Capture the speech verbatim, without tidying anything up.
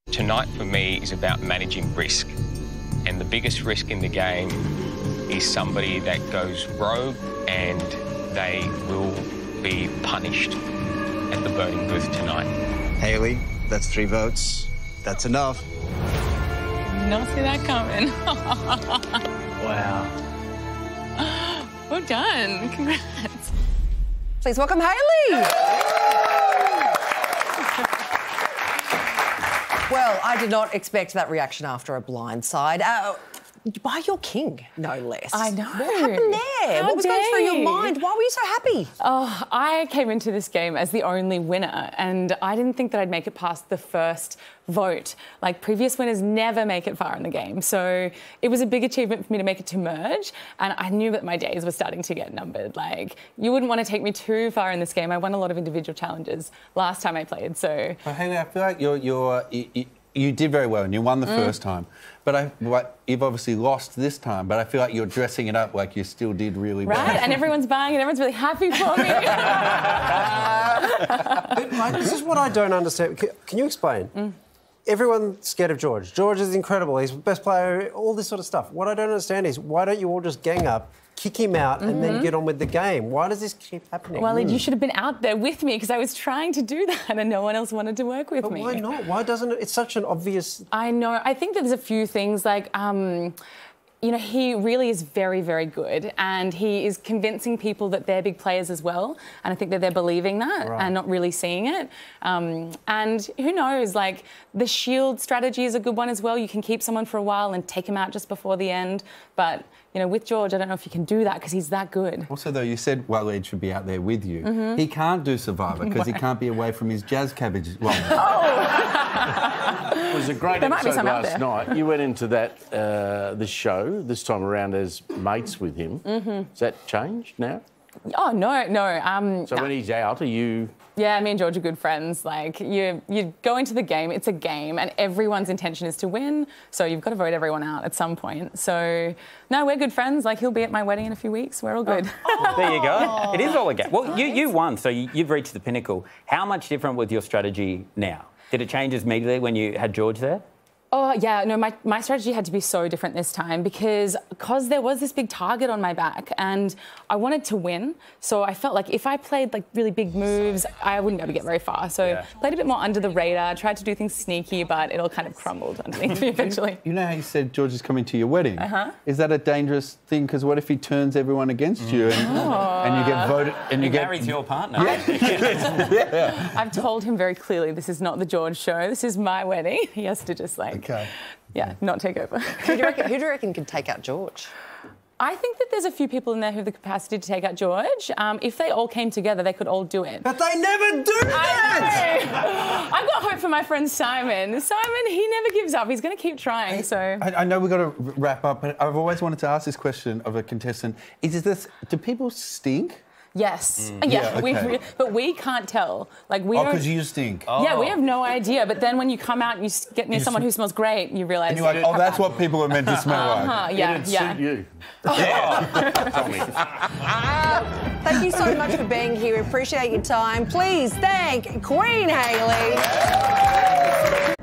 Tonight for me is about managing risk. And the biggest risk in the game is somebody that goes rogue and they will be punished at the voting booth tonight. Hayley, that's three votes. That's enough. Not see that coming. Wow. Well done. Congrats. Please welcome Hayley. Well, I did not expect that reaction after a blindside. Uh, by your king, no less. I know. What happened there? How what was going through your dare you. mind? Why were you so happy? Oh, I came into this game as the only winner, and I didn't think that I'd make it past the first vote. Like, previous winners never make it far in the game, so it was a big achievement for me to make it to merge, and I knew that my days were starting to get numbered. Like, you wouldn't want to take me too far in this game. I won a lot of individual challenges last time I played, so... Well, Hayley, I feel like you're... you're you, you did very well and you won the mm. first time, but I, what, you've obviously lost this time, but I feel like you're dressing it up like you still did really well. Right, and everyone's buying it, everyone's really happy for me. But, like, this is what I don't understand. Can, can you explain? Mm. Everyone's scared of George. George is incredible. He's the best player, all this sort of stuff. What I don't understand is why don't you all just gang up, kick him out, mm-hmm. and then get on with the game? Why does this keep happening? Well, mm. you should have been out there with me because I was trying to do that and no one else wanted to work with but me. Why not? Why doesn't it? It's such an obvious... I know. I think that there's a few things like... Um, You know, he really is very, very good and he is convincing people that they're big players as well, and I think that they're believing that right. and not really seeing it. Um, and who knows, like, the shield strategy is a good one as well. You can keep someone for a while and take him out just before the end, but, you know, with George, I don't know if you can do that because he's that good. Also, though, you said Waleed should be out there with you. Mm-hmm. He can't do Survivor because he can't be away from his jazz cabbage long. Oh. It was a great there episode last night. You went into that uh, the show this time around as mates with him. Mm-hmm. Has that changed now? Oh no, no. Um, so no. when he's out, are you? Yeah, me and George are good friends. Like, you, you go into the game, it's a game, and everyone's intention is to win. So you've got to vote everyone out at some point. So no, we're good friends. Like, he'll be at my wedding in a few weeks. We're all good. Oh. There you go. It is all a game. Well, you you won, so you, you've reached the pinnacle. How much different was your strategy now? Did it change immediately when you had George there? Oh, yeah, no, my, my strategy had to be so different this time because because there was this big target on my back and I wanted to win. So I felt like if I played, like, really big moves, I wouldn't be able to get very far. So yeah. played a bit more under the radar, tried to do things sneaky, but it all kind of crumbled underneath me eventually. You know how you said George is coming to your wedding? Uh-huh. Is that a dangerous thing? Because what if he turns everyone against mm. you and, oh. and you get voted... and he you get marries your partner. Yeah. yeah. I've told him very clearly this is not the George show. This is my wedding. He has to just, like... Okay. Yeah, not take over. Who do you reckon, who do you reckon could take out George? I think that there's a few people in there who have the capacity to take out George. Um, if they all came together, they could all do it. But they never do that! I've got hope for my friend Simon. Simon, he never gives up. He's going to keep trying, so... I, I know we've got to wrap up, but I've always wanted to ask this question of a contestant. Is this... Do people stink? Yes. Mm. Yeah, yeah okay. we, but we can't tell. Like, we oh, don't... because you stink. Yeah, oh. we have no idea. But then when you come out and you get near you someone who smells great, you realise... And you're like, oh, that's what people are meant to smell uh-huh, like. Yeah, It'd yeah. suit you. Yeah. Thank you so much for being here. We appreciate your time. Please thank Queen Hayley.